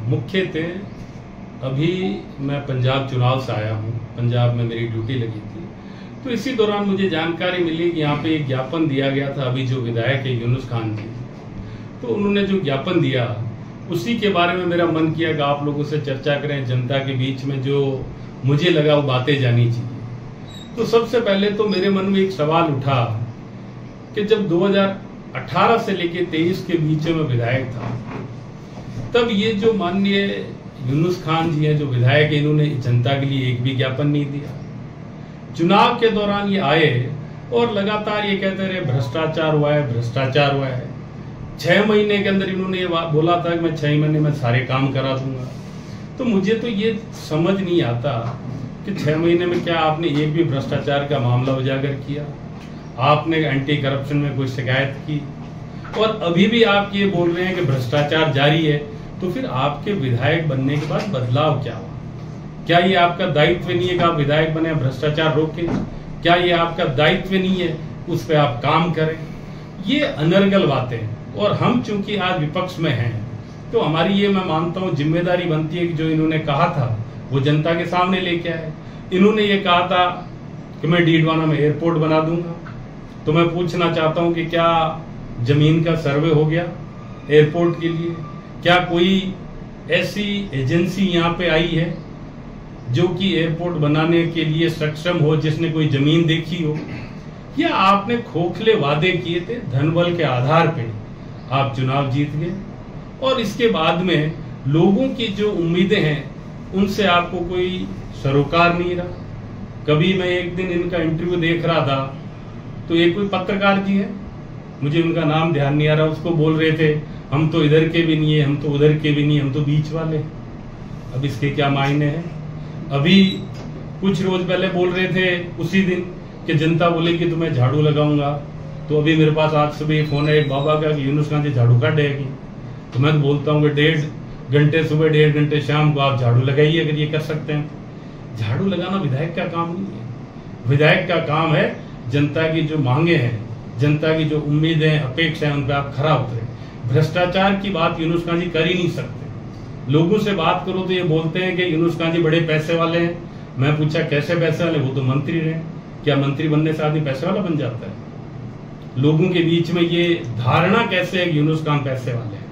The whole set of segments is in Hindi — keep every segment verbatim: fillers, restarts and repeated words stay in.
मुख्य थे। अभी मैं पंजाब चुनाव से आया हूँ, पंजाब में मेरी ड्यूटी लगी थी, तो इसी दौरान मुझे जानकारी मिली कि यहाँ पे एक ज्ञापन दिया गया था। अभी जो विधायक है यूनुस खान जी, तो उन्होंने जो ज्ञापन दिया उसी के बारे में मेरा मन किया कि आप लोगों से चर्चा करें, जनता के बीच में जो मुझे लगा वो बातें जानी चाहिए। तो सबसे पहले तो मेरे मन में एक सवाल उठा कि जब दो हज़ार अठारह से लेकर तेईस के बीच में विधायक था, तब ये जो माननीय यूनुस खान जी हैं जो विधायक, इन्होंने जनता के लिए एक भी ज्ञापन नहीं दिया। चुनाव के दौरान ये आए और लगातार ये कहते रहे भ्रष्टाचार हुआ है, भ्रष्टाचार हुआ है। छह महीने के अंदर इन्होंने ये बोला था कि मैं छह महीने में सारे काम करा दूंगा। तो मुझे तो ये समझ नहीं आता कि छह महीने में क्या आपने एक भी भ्रष्टाचार का मामला उजागर किया, आपने एंटी करप्शन में कोई शिकायत की, और अभी भी आप ये बोल रहे हैं कि भ्रष्टाचार जारी है। तो फिर आपके विधायक बनने के बाद बदलाव क्या हुआ? क्या ये आपका दायित्व नहीं है कि आप विधायक बने भ्रष्टाचार रोकें? क्या ये आपका दायित्व नहीं है उस पर आप काम करें? ये अनर्गल बातें। और हम चूंकि आज विपक्ष में हैं, तो हमारी ये मैं मानता हूँ जिम्मेदारी बनती है कि जो इन्होंने कहा था वो जनता के सामने लेके आए। इन्होंने ये कहा था कि मैं डीडवाना में एयरपोर्ट बना दूंगा, तो मैं पूछना चाहता हूं कि क्या जमीन का सर्वे हो गया एयरपोर्ट के लिए? क्या कोई ऐसी एजेंसी यहाँ पे आई है जो कि एयरपोर्ट बनाने के लिए सक्षम हो, जिसने कोई जमीन देखी हो? या आपने खोखले वादे किए थे, धनबल के आधार पे आप चुनाव जीत गए, और इसके बाद में लोगों की जो उम्मीदें हैं उनसे आपको कोई सरोकार नहीं रहा। कभी मैं एक दिन इनका इंटरव्यू देख रहा था, तो एक कोई पत्रकार जी है, मुझे उनका नाम ध्यान नहीं आ रहा, उसको बोल रहे थे हम तो इधर के भी नहीं है, हम तो उधर के भी नहीं, हम तो बीच वाले। अब इसके क्या मायने हैं? अभी कुछ रोज पहले बोल रहे थे उसी दिन कि जनता बोलेगी तो मैं झाड़ू लगाऊंगा। तो अभी मेरे पास आज सुबह फोन है एक बाबा का कि यूनुस खान जी झाड़ू काटेगी। तो मैं तो बोलता हूँ कि डेढ़ घंटे सुबह, डेढ़ घंटे शाम को आप झाड़ू लगाइए अगर ये कर सकते हैं। झाड़ू लगाना विधायक का काम नहीं है। विधायक का काम है जनता की जो मांगे हैं, जनता की जो उम्मीदें, अपेक्षाएं, उन पर आप खरा उतरे। भ्रष्टाचार की बात यूनुस खान जी कर ही नहीं सकते। लोगों से बात करो तो ये बोलते हैं कि यूनुस खान जी बड़े पैसे वाले हैं। मैं पूछा कैसे पैसे वाले? वो तो मंत्री रहे। क्या मंत्री बनने से आदमी पैसे वाला बन जाता है? लोगों के बीच में ये धारणा कैसे है कि यूनुस खान पैसे वाले हैं?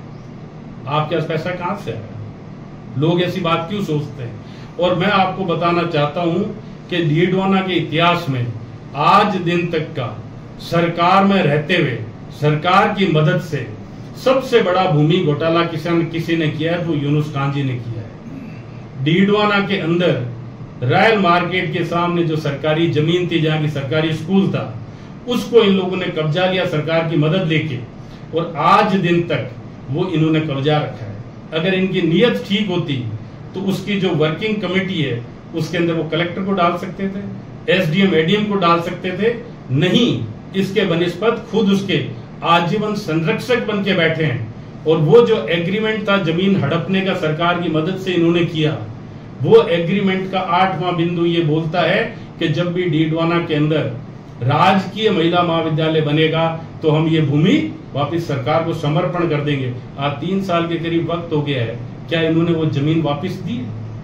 आपके पास पैसा कहां से आया? लोग ऐसी बात क्यों सोचते हैं? और मैं आपको बताना चाहता हूं कि डीडवाना के इतिहास में आज दिन तक का सरकार में रहते हुए सरकार की मदद से सबसे बड़ा भूमि घोटाला किसान किसी ने किया है तो यूनुस खान जी ने किया है। डीडवाना के अंदर रॉयल मार्केट के सामने जो सरकारी जमीन थी, जहां की सरकारी स्कूल था, उसको इन लोगों ने कब्जा लिया सरकार की मदद लेके, और आज दिन तक वो इन्होंने कब्जा रखा है। अगर इनकी नीयत ठीक होती तो उसकी जो वर्किंग कमेटी है उसके अंदर वो कलेक्टर को डाल सकते थे, एसडीएम एडीएम को डाल सकते थे। नहीं, इसके बनिस्पत खुद उसके आजीवन संरक्षक बन के बैठे हैं। और वो जो एग्रीमेंट था जमीन हड़पने का सरकार की मदद से इन्होंने किया, वो एग्रीमेंट का आठवां बिंदु ये बोलता है कि जब भी डीडवाना के अंदर राजकीय महिला महाविद्यालय बनेगा तो हम ये भूमि वापस सरकार को समर्पण कर देंगे। आज तीन साल के करीब वक्त हो गया है, क्या इन्होंने वो जमीन वापस दी?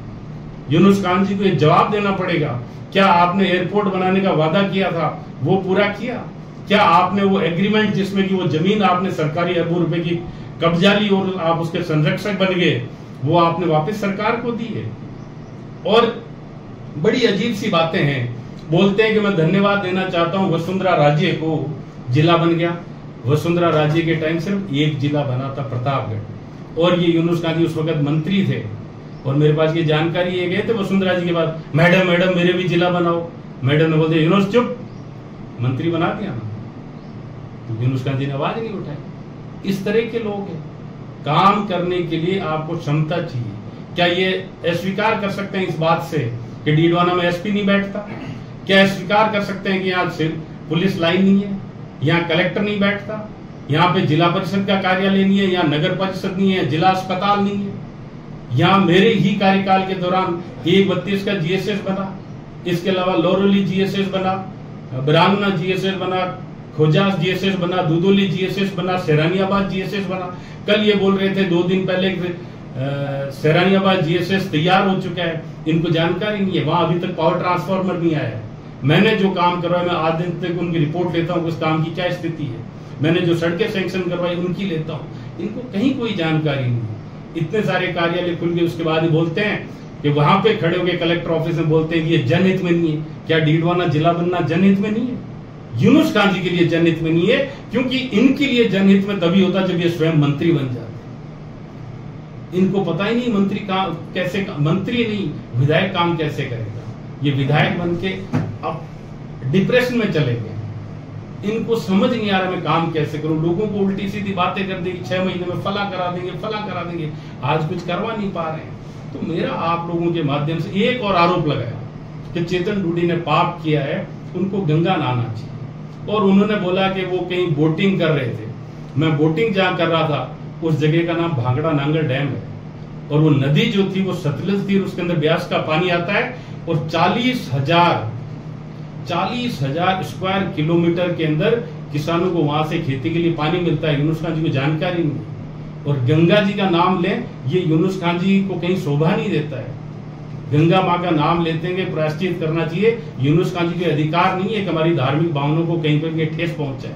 यूनुस खान जी को ये जवाब देना पड़ेगा। क्या आपने एयरपोर्ट बनाने का वादा किया था वो पूरा किया? क्या आपने वो एग्रीमेंट जिसमें कि वो जमीन आपने सरकारी अरबों रुपए की कब्जा ली और आप उसके संरक्षक बन गए, वो आपने वापस सरकार को दी है? और बड़ी अजीब सी बातें हैं। बोलते हैं कि मैं धन्यवाद देना चाहता हूं वसुंधरा राजे को, जिला बन गया। वसुंधरा राजे के टाइम सिर्फ एक जिला बना था, प्रतापगढ़, और ये यूनुस खान जी उस वक्त मंत्री थे। और मेरे पास ये जानकारी ये गए थे वसुंधरा जी के बाद, मैडम मैडम मेरे भी जिला बनाओ। मैडम ने बोलते यूनुस चुप, मंत्री बना दिया ना। तो यूनुस खान जी ने आवाज नहीं उठाई। इस तरह के लोग हैं। काम करने के लिए आपको क्षमता चाहिए। क्या ये अस्वीकार कर सकते हैं इस बात से कि डीडवाना में एसपी नहीं बैठता? क्या स्वीकार कर सकते हैं कि यहाँ सिर्फ पुलिस लाइन नहीं है, यहाँ कलेक्टर नहीं बैठता, यहाँ पे जिला परिषद का कार्यालय नहीं है, यहाँ नगर परिषद नहीं है, जिला अस्पताल नहीं है, यहाँ मेरे ही कार्यकाल के दौरान एक बत्तीस का जीएसएस बना, इसके अलावा लोरोली जीएसएस बना, बरांगना जीएसएस बना, खोजास जीएसएस बना, दुदोली जीएसएस बना, सेरानियाबाद जीएसएस बना। कल ये बोल रहे थे दो दिन पहले सैरानियाबाद जीएसएस तैयार हो चुका है, इनको जानकारी नहीं है, वहां अभी तक पावर ट्रांसफार्मर नहीं आया है। मैंने जो काम करवाया मैं आज दिन तक उनकी रिपोर्ट लेता हूँ, उस काम की क्या स्थिति है। मैंने जो सड़कें सैंक्शन करवाई उनकी लेता हूँ, इनको कहीं कोई जानकारी नहीं। इतने सारे कार्यालय खुल गए, उसके बाद ही बोलते हैं कि वहां पे खड़े होकर कलेक्टर ऑफिस में बोलते हैं कि ये जनहित में नहीं है। क्या डीडवाना जिला बनना जनहित में नहीं है? यूनुस खान जी के लिए जनहित में नहीं है, क्योंकि इनके लिए जनहित में तभी होता जब ये स्वयं मंत्री बन जाते। इनको पता ही नहीं मंत्री का कैसे का, मंत्री नहीं विधायक काम कैसे करेगा। ये विधायक बन के अब डिप्रेशन में चले गए। इनको समझ नहीं आ रहा मैं काम कैसे करूं। लोगों को उल्टी सीधी बातें कर देंगे, छह महीने में फला करा देंगे, फला करा देंगे, आज कुछ करवा नहीं पा रहे हैं। तो मेरा आप लोगों के माध्यम से एक और आरोप लगाया कि चेतन डूडी ने पाप किया है, उनको गंगा नहाना चाहिए। और उन्होंने बोला कि वो कहीं बोटिंग कर रहे थे। मैं बोटिंग जहां कर रहा था उस जगह का नाम भांगड़ा नांगल डैम है, और वो नदी जो थी वो सतलज थी, उसके अंदर ब्यास का पानी आता है, और चालीस हजार चालीस हजार स्क्वायर किलोमीटर के अंदर किसानों को वहां से खेती के लिए पानी मिलता है। यूनुस खान जी को जानकारी नहीं। और गंगा जी का नाम लें, ये यूनुस खान जी को कहीं शोभा नहीं देता है। गंगा माँ का नाम लेते हैं, प्रायश्चित करना चाहिए। यूनुस खान जी के अधिकार नहीं है कि हमारी धार्मिक भावनाओं को कहीं पर ठेस पहुंचाए।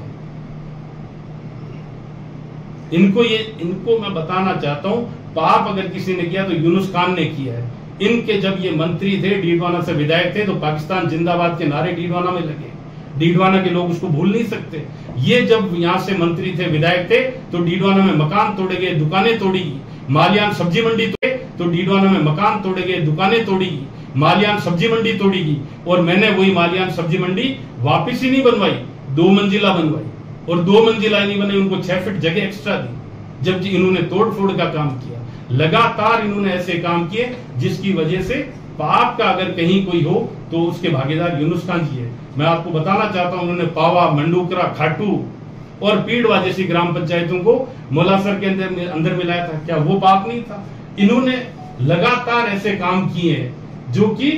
इनको ये इनको मैं बताना चाहता हूं, पाप अगर किसी ने किया तो यूनुस खान ने किया है। इनके जब ये मंत्री थे, डीडवाना से विधायक थे, तो पाकिस्तान जिंदाबाद के नारे डीडवाना में लगे। डीडवाना के लोग उसको भूल नहीं सकते। ये जब यहाँ से मंत्री थे, विधायक थे, तो डीडवाना में मकान तोड़े गए, दुकानें तोड़ी गई। मालियान सब्जी मंडी तोड़े तो डीडवाना में मकान तोड़े गए, दुकानें तोड़ी गई। मालियान सब्जी मंडी तोड़ी गई, और मैंने वही मालियान सब्जी मंडी वापिस ही नहीं बनवाई, दो मंजिला बनवाई। और दो मंजिला नहीं बनाई, उनको छह फीट जगह एक्स्ट्रा दी, जबकि इन्होंने तोड़ फोड़ का काम किया। लगातार इन्होंने ऐसे काम किए जिसकी वजह से पाप का अगर कहीं कोई हो तो उसके भागीदार यूनुस खान जी है। मैं आपको बताना चाहता हूं, उन्होंने पावा, मंडूकरा, खाटू और पीड़वा जैसी ग्राम पंचायतों को मोलासर के अंदर अंदर मिलाया था। क्या वो पाप नहीं था? इन्होंने लगातार ऐसे काम किए हैं जो कि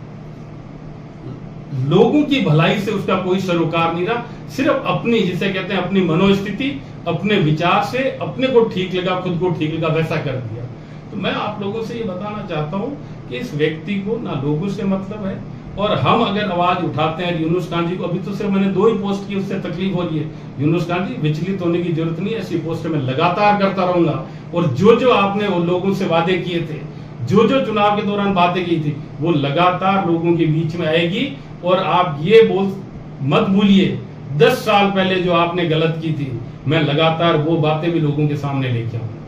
लोगों की भलाई से उसका कोई सरोकार नहीं रहा। सिर्फ अपनी, जिसे कहते हैं अपनी मनोस्थिति, अपने विचार से अपने को ठीक लगा, खुद को ठीक लगा, वैसा कर दिया। तो मैं आप लोगों से ये बताना चाहता हूं कि इस व्यक्ति को ना लोगों से मतलब है, और हम अगर आवाज उठाते हैं यूनुस खान जी को, अभी तो सिर्फ मैंने दो ही पोस्ट की, उससे तकलीफ हो रही है। यूनुस खान जी, विचलित होने की जरूरत नहीं है, ऐसी पोस्ट मैं लगातार करता रहूंगा। और जो जो आपने वो लोगों से वादे किए थे, जो जो चुनाव के दौरान बातें की थी, वो लगातार लोगों के बीच में आएगी। और आप ये बोल मत भूलिए, दस साल पहले जो आपने गलत की थी, मैं लगातार वो बातें भी लोगों के सामने लेके आऊंगा।